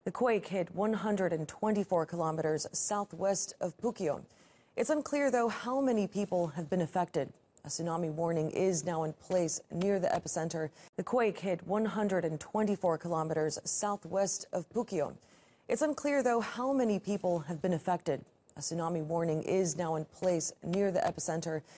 The quake hit 124 kilometers southwest of Puquio. It's unclear, though, how many people have been affected. A tsunami warning is now in place near the epicenter. The quake hit 124 kilometers southwest of Puquio. It's unclear, though, how many people have been affected. A tsunami warning is now in place near the epicenter.